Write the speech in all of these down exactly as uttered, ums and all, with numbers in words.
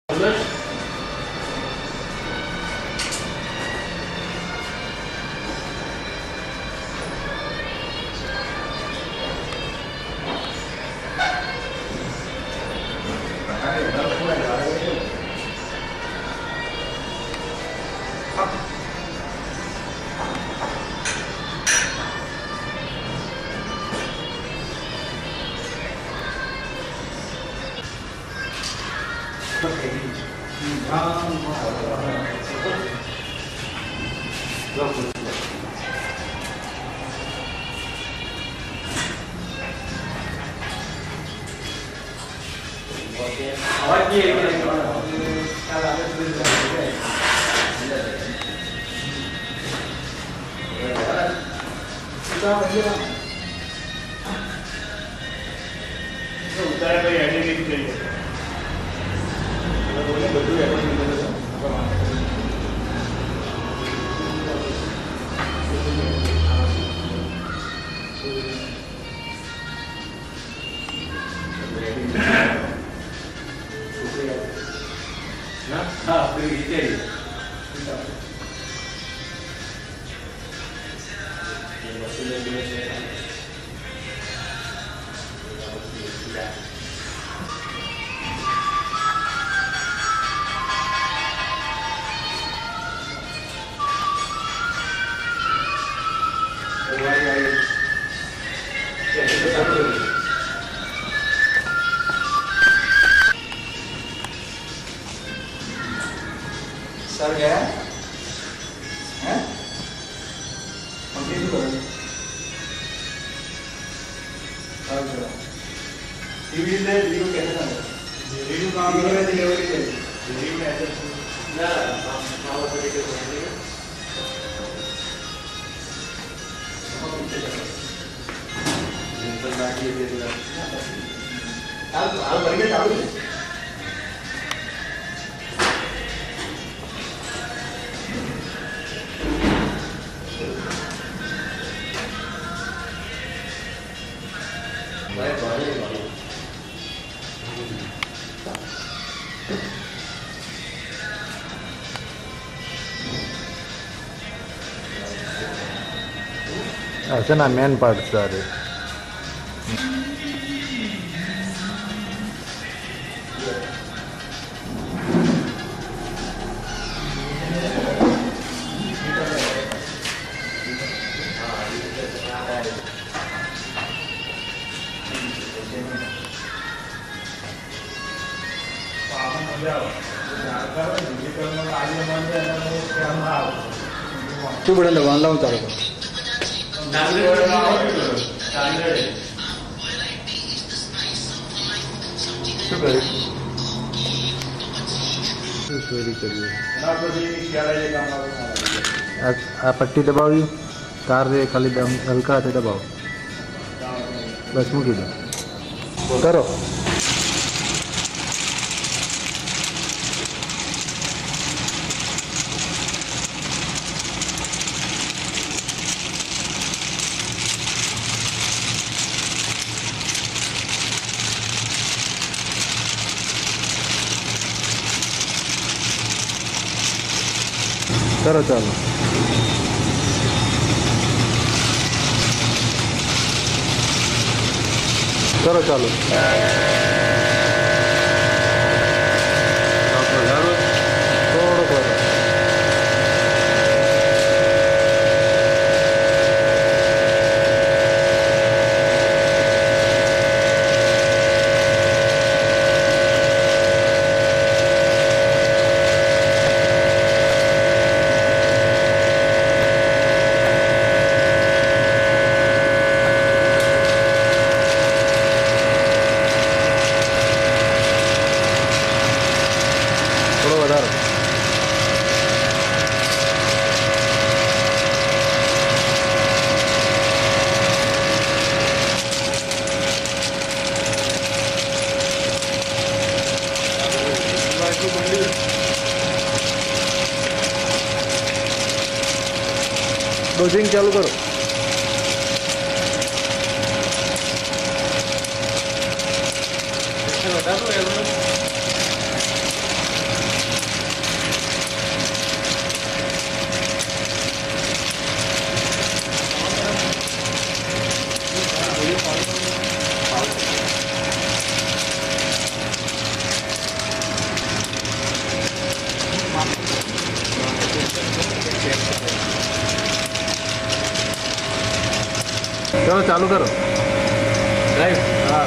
Sir गया हैं? Continue करो। अच्छा। टीवी ले वीडियो कैसे ना? वीडियो काम में डिलीवरी है। वीडियो में ऐसे ना काम वाला तरीके से है। हम पीछे चलो। जिंदल बाकी ये दे दो। आप आप बढ़िया चालू है। ऐसे ना मेन पार्ट सारे तू बड़ा लगवान लाऊं तारे को आ पट्टी दबावी तार रे खाली हल्का हाथे दबाओ बस मूकी दो करो करो चालू करो चालू थोड़ा करो डोजिंग चालू करो बता दो करो चालू करो ड्राइव। हाँ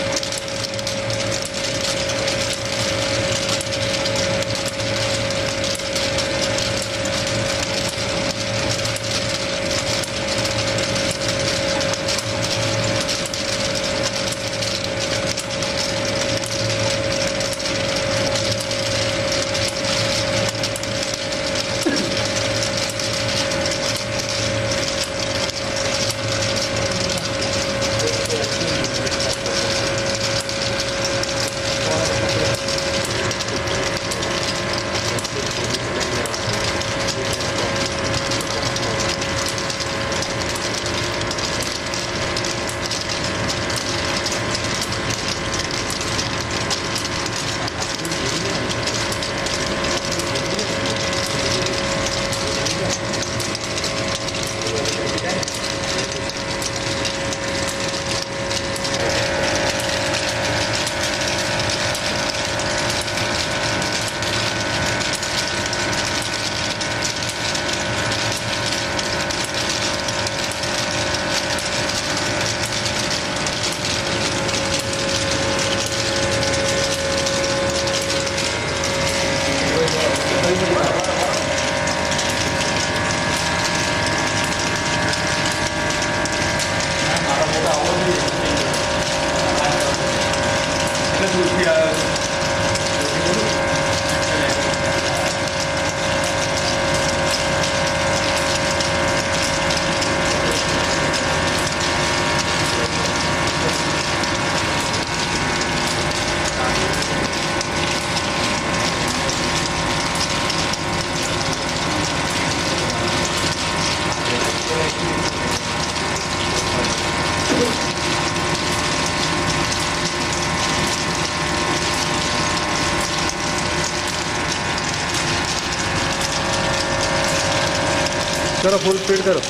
करो फुल स्पीड करो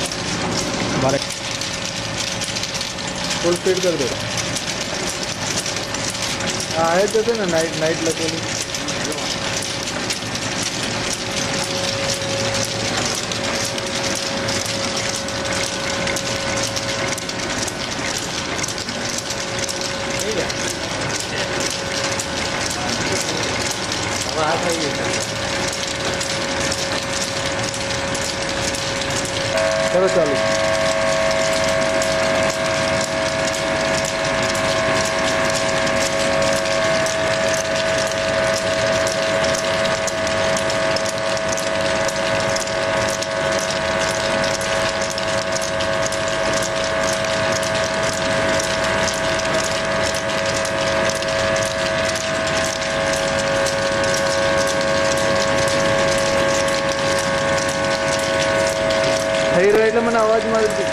हमारे फुल स्पीड कर दो आए तो थे ना नाइट नाइट लगे ठीक है अब आ जाइए करो चालू થઈ રહ્યો એટલે મને અવાજ મારી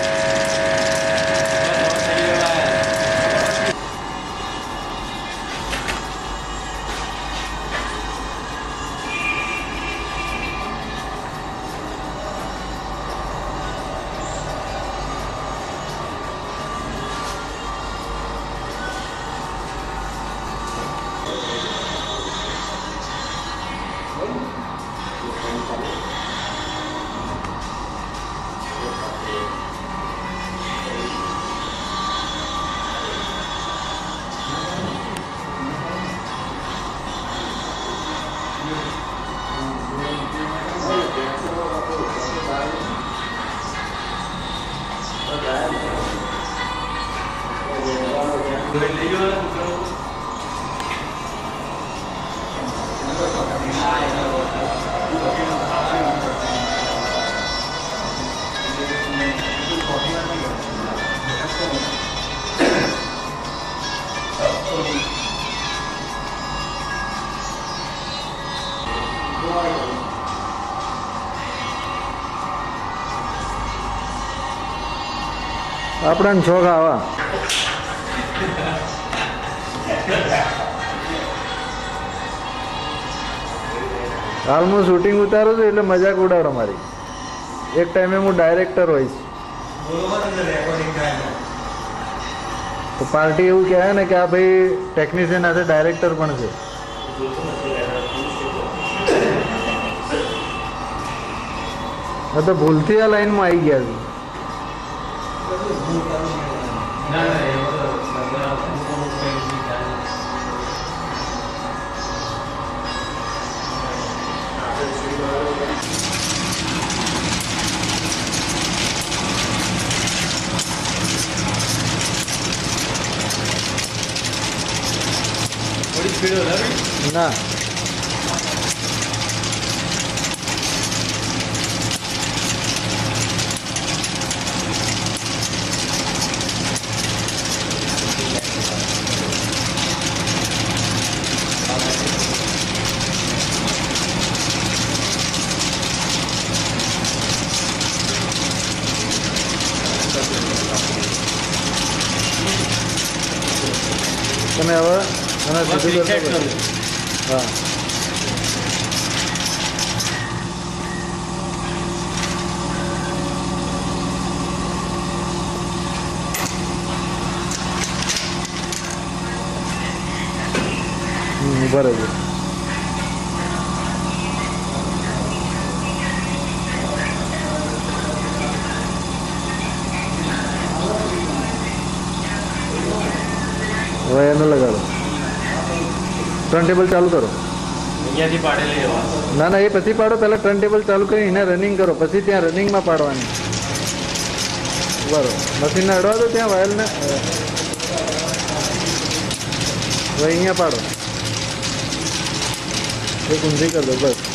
આપણાને શોખ આવા હાલ હું શૂટિંગ ઉતારું છું એટલે મજાક ઉડાડો મારી એક ટાઈમે હું ડાયરેક્ટર હોઈશ તો પાર્ટી એવું કહેવાય ને કે આ ભાઈ ટેકનિશિયન સાથે ડાયરેક્ટર પણ છે તો ભૂલથી આ લાઈનમાં આવી ગયા છે ના ના એ થોડી સ્પીડ વધારે ના તમે હવે મને સીધું કરશો હા બરાબર હવે એનો લગાડો ટર્ન ટેબલ ચાલુ કરો અહીંયાથી પાડેલી લેવા ના ના એ પછી પાડો પહેલાં ટર્ન ટેબલ ચાલુ કરી એને રનિંગ કરો પછી ત્યાં રનિંગમાં પાડવાની બરાબર મશીનને અડવા દો ત્યાં વાયલને હવે અહીંયા પાડો એક ઊંધી કરી દો બસ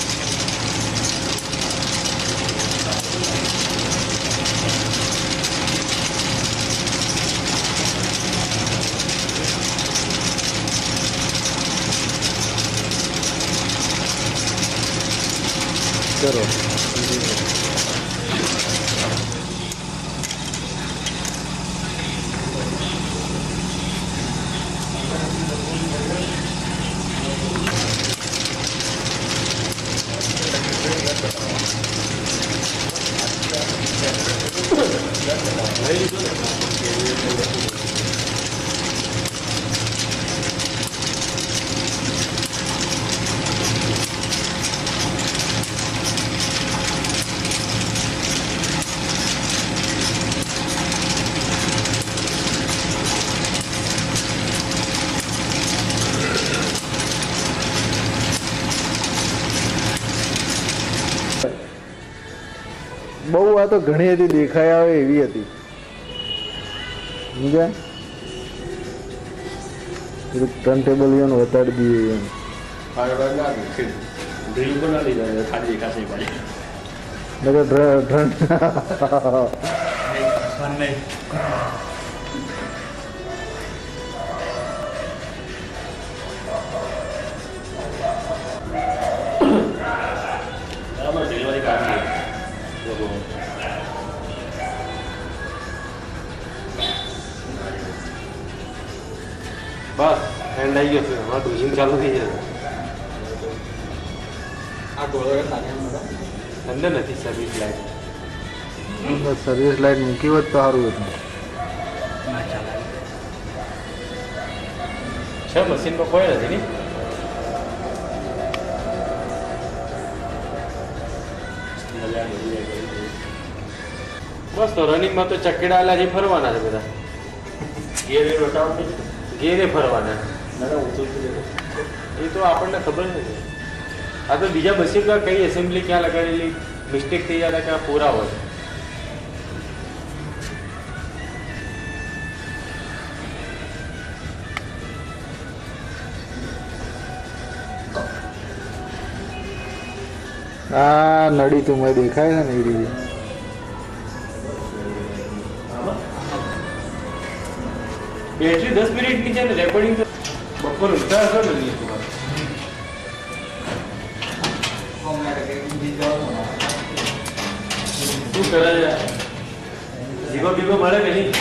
કરો બહુ આ તો ઘણી હતી દેખાય આવે એવી હતી સમજ્યા ટર્ન ટેબલ એને વતાડી દઈએ એમ બસ એન્ડ આવી ગયો છે હમણાં ડોઝિંગ ચાલુ થઈ જશે આ ગોળો અંદર નથી સર્વિસ લાઈટ સર્વિસ લાઈટ મૂકી હોત તો સારું હતું છે મશીનમાં કોઈ નથી ને બસ તો રનિંગમાં તો ચકેડાયેલા જે ફરવાના છે બધા ગેરે રોટાવટ ગેરે ફરવાના એ તો આપણને ખબર નથી આ તો બીજા મશીનમાં કઈ એસેમ્બલી ક્યાં લગાડેલી મિસ્ટેક થઈ જાય ક્યાં પૂરા હોય આ નડી તું મેં દેખાય છે ને એ રીતે બેટરી દસ મિનિટની છે ને રેકોર્ડિંગ બપોર ઉઠતા હશો ને શું કરે છે જીગો બીગો મળે કે નહીં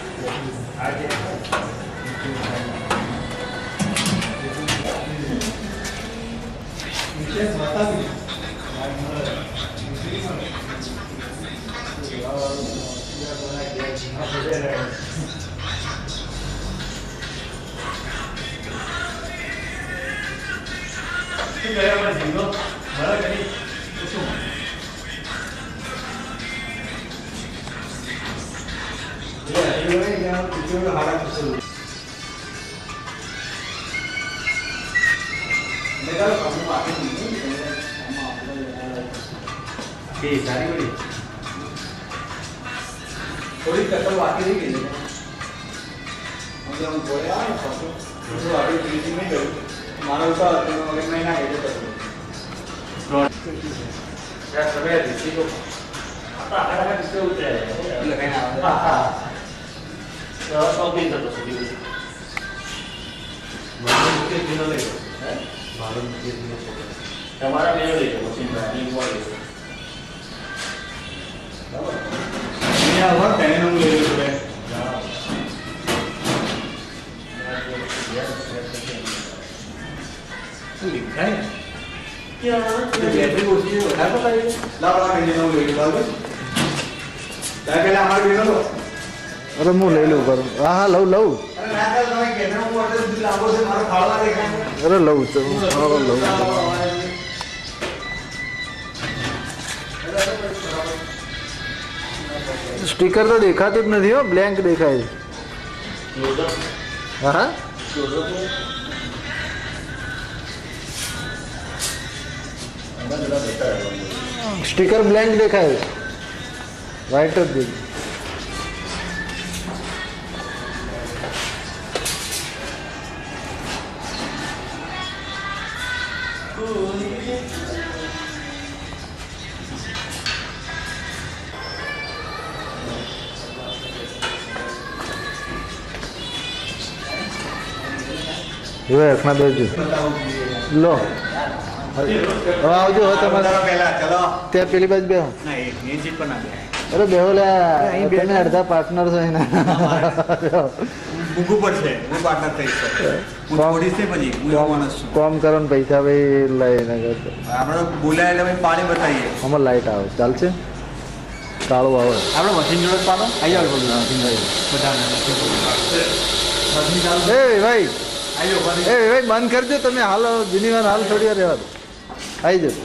શું કર્યા મને જીગો મળે કે નહીં શું ना पीछे में हारा कुछ मेरा काम आगे नहीं है ये सारी बड़ी थोड़ी कटल आके नहीं गई हम बोले यार तो अभी बीच में गए हमारा उसका अगले महीना है तो क्या समय दिसी को आता आकर का किससे उतरे लगाना हां तो सौ दिन तक तो सुधी मालूम के दिन ले है मालूम के दिन हमारा ले ले मशीन ड्राइविंग हुआ ले ये और कहने हम ले ले लिखा है क्या बैटरी होती है बता पता है ला बड़ा इंजन हो गई बात क्या कहला हमारे बिना लो अरे मु ले लो कर हां हां लऊ लऊ अरे ना कर तुम्हें कहना हूं ऑर्डर दिल लागो से मारो खाड़ा देखा अरे लऊ तो हां लऊ स्टिकर तो देखा तो नहीं हो ब्लैंक देखा है हां स्टिकर ब्लैंक देखा है वाइट देख ये रखना बेचो लो આવજો હો તમારે પહેલા ચલો તે પેલી બાજુ બેહો ના એ એ સીટ પર ના બે અરે બેહો લે તમે અડધા પાર્ટનર છો એના બુગુ પર છે હું પાર્ટનર થઈ છે હું થોડી છે પછી હું એવો માણસ છું કોમ કરો ને પૈસા ભાઈ લઈ ના કરતો આપણે બોલાય એટલે ભાઈ પાણી બતાવીએ અમાર લાઈટ આવે ચાલશે કાળો આવે આપણે મશીન જોડે પાડો આવી જાવ બોલો મશીન જોડે બધા મશીન ચાલુ એ ભાઈ આયો ભાઈ એ ભાઈ બંધ કરજો તમે હાલ જૂની વાર હાલ છોડી રહેવા દો आई जो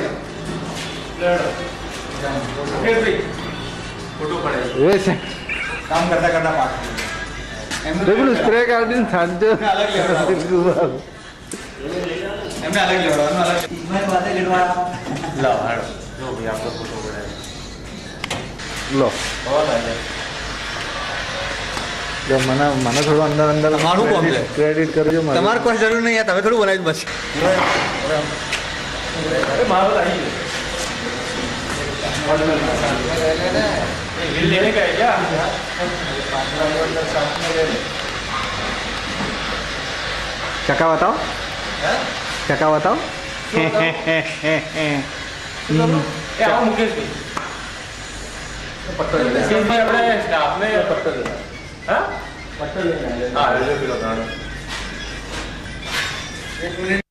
फोटो पड़े वैसे काम करता करता पास देखो स्प्रे कर दिन थान जो अलग ले रहा हूं हमने अलग ले रहा हूं अलग मैं बातें लेवा लो हां जो भी आपका फोटो पड़े लो बहुत है जो मना मना थोड़ा अंदर अंदर हमारू कौन है क्रेडिट करजो मारो તમાર કોઈ જરૂર નહીં તમે થોડું બનાવી બસ अरे मारो आई बिल लेने का है क्या चका बताओ चका बताओ ए आओ मुकेश जी पत्थर ले भाई अपने स्टाफ ने पत्थर ले हां पत्थर लेना है हां ले लो एक मिनट